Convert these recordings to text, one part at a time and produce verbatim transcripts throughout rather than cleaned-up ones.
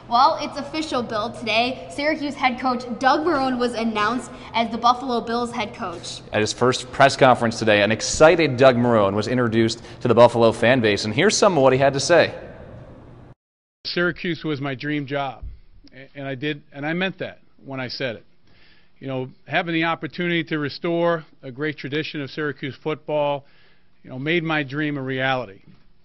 Well, it's official, Bill. Today, Syracuse head coach Doug Marrone was announced as the Buffalo Bills head coach. At his first press conference today, an excited Doug Marrone was introduced to the Buffalo fan base, and here's some of what he had to say. Syracuse was my dream job, and I did, and I meant that when I said it. You know, having the opportunity to restore a great tradition of Syracuse football, you know, made my dream a reality.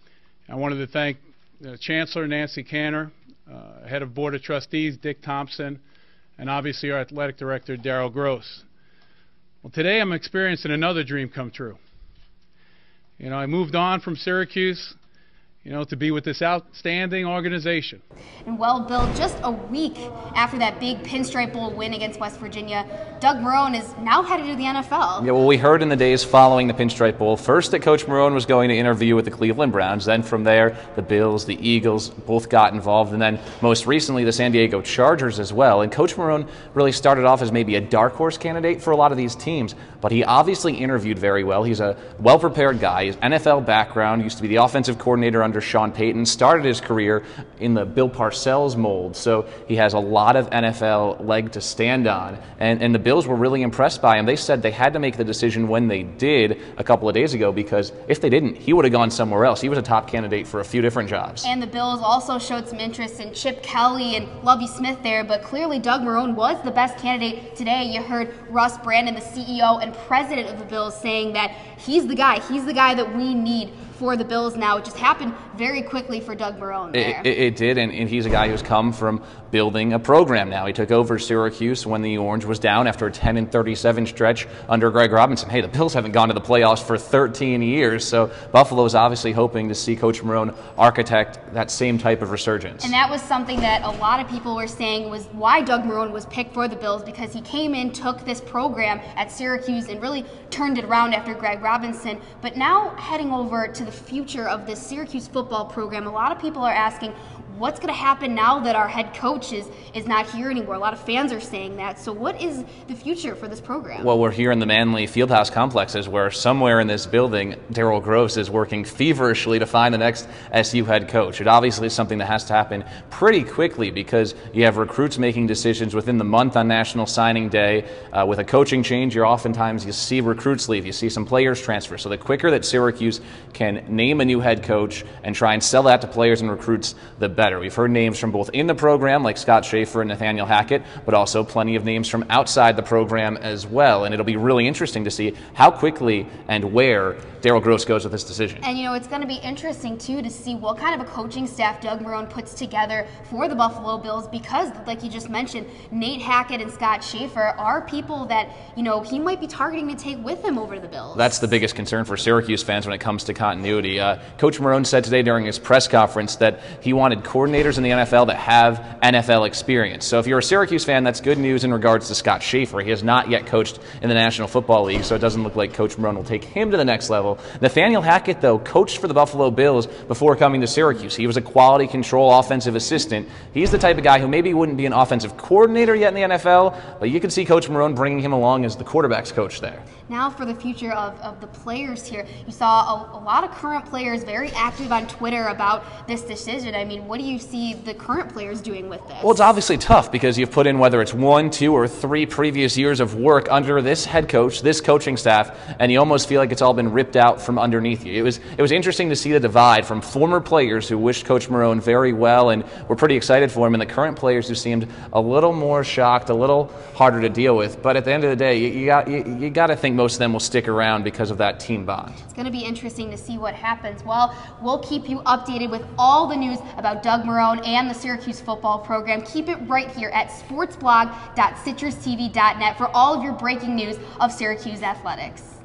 I wanted to thank uh, Chancellor Nancy Canner, uh, head of Board of Trustees Dick Thompson, and obviously our athletic director Darryl Gross. Well, today I'm experiencing another dream come true. You know, I moved on from Syracuse, you know, to be with this outstanding organization. And well, Bill, just a week after that big Pinstripe Bowl win against West Virginia, Doug Marrone is now headed to the N F L. Yeah, well, we heard in the days following the Pinstripe Bowl, first that Coach Marrone was going to interview with the Cleveland Browns, then from there, the Bills, the Eagles, both got involved, and then most recently, the San Diego Chargers as well. And Coach Marrone really started off as maybe a dark horse candidate for a lot of these teams, but he obviously interviewed very well. He's a well-prepared guy. His N F L background, used to be the offensive coordinator under Sean Payton, started his career in the Bill Parcells mold, so he has a lot of N F L leg to stand on, and, and the Bills were really impressed by him. They said they had to make the decision when they did a couple of days ago, because if they didn't, he would have gone somewhere else. He was a top candidate for a few different jobs. And the Bills also showed some interest in Chip Kelly and Lovie Smith there, but clearly Doug Marrone was the best candidate today. You heard Russ Brandon, the C E O and president of the Bills, saying that he's the guy, he's the guy that we need for the Bills now. It just happened very quickly for Doug Marrone there. It, it, it did, and, and he's a guy who's come from building a program now. He took over Syracuse when the Orange was down after a ten and thirty-seven stretch under Greg Robinson. Hey, the Bills haven't gone to the playoffs for thirteen years, so Buffalo's obviously hoping to see Coach Marrone architect that same type of resurgence. And that was something that a lot of people were saying was why Doug Marrone was picked for the Bills, because he came in, took this program at Syracuse, and really turned it around after Greg Robinson. But now heading over to the future of this Syracuse football program, a lot of people are asking, what's going to happen now that our head coach is, is not here anymore? A lot of fans are saying that. So what is the future for this program? Well, we're here in the Manley Fieldhouse complexes, where somewhere in this building, Darryl Gross is working feverishly to find the next S U head coach. It obviously is something that has to happen pretty quickly, because you have recruits making decisions within the month on National Signing Day. Uh, with a coaching change, you're oftentimes you see recruits leave, you see some players transfer. So the quicker that Syracuse can name a new head coach and try and sell that to players and recruits, the better. We've heard names from both in the program, like Scott Schaefer and Nathaniel Hackett, but also plenty of names from outside the program as well. And it'll be really interesting to see how quickly and where Darryl Gross goes with this decision. And, you know, it's going to be interesting, too, to see what kind of a coaching staff Doug Marrone puts together for the Buffalo Bills, because, like you just mentioned, Nate Hackett and Scott Schaefer are people that, you know, he might be targeting to take with him over to the Bills. That's the biggest concern for Syracuse fans when it comes to continuity. Uh, Coach Marrone said today during his press conference that he wanted coordinators in the N F L that have N F L experience. So if you're a Syracuse fan, that's good news in regards to Scott Schaefer. He has not yet coached in the National Football League, so it doesn't look like Coach Marrone will take him to the next level. Nathaniel Hackett, though, coached for the Buffalo Bills before coming to Syracuse. He was a quality control offensive assistant. He's the type of guy who maybe wouldn't be an offensive coordinator yet in the N F L, but you can see Coach Marrone bringing him along as the quarterback's coach there. Now for the future of, of the players here. You saw a, a lot of current players very active on Twitter about this decision. I mean, what do you see the current players doing with this? Well, it's obviously tough, because you've put in whether it's one, two, or three previous years of work under this head coach, this coaching staff, and you almost feel like it's all been ripped out from underneath you. It was it was interesting to see the divide from former players who wished Coach Marrone very well and were pretty excited for him, and the current players who seemed a little more shocked, a little harder to deal with. But at the end of the day, you, you got you, you got to think most of them will stick around because of that team bond. It's going to be interesting to see what happens. Well, we'll keep you updated with all the news about Doug Marrone and the Syracuse football program. Keep it right here at sportsblog dot citrus T V dot net for all of your breaking news of Syracuse athletics.